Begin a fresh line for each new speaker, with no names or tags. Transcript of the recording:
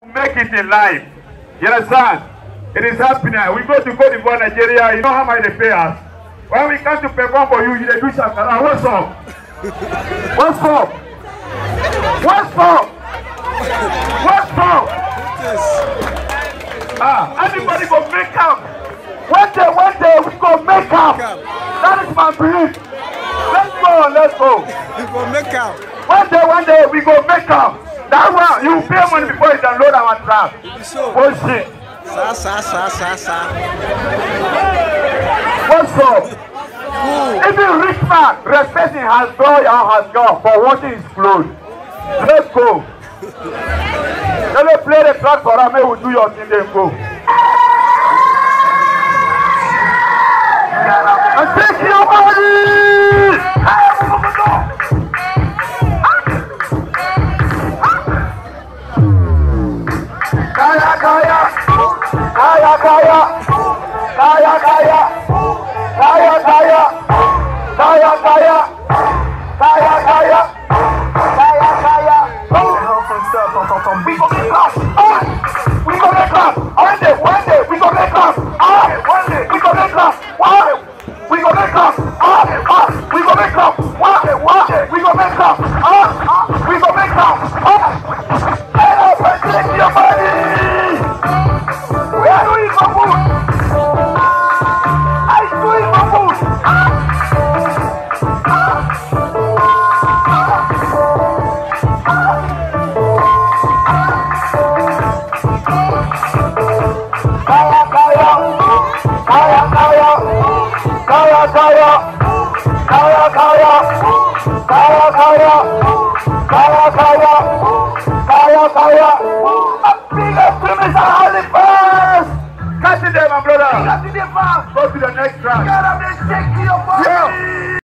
Make it in life. You understand? It is happening. We go to Cote d'Ivoire, Nigeria. You know how much they pay us. When we come to perform for you, you do shakara. What's up? What's up? What's up? What's up? Everybody go make up. One day we go make up. That is my belief. Let's go.
We go make up.
One day we go make up. That one, you pay money before you download our trap. Bullshit.
Sa.
What's up? Even rich man respecting has joy and has gone for watching his clothes. Let's go. Let me play the track for us. May we do your thing, then go. And take your money. Kaya. We go make class. We go make class. One day we go make class. One day we go make class. We go make class. We go make class. We go make class. We go make class. Take your money. We are doing for food. I'm doing for food. Catch it there, my brother. Go to the next track.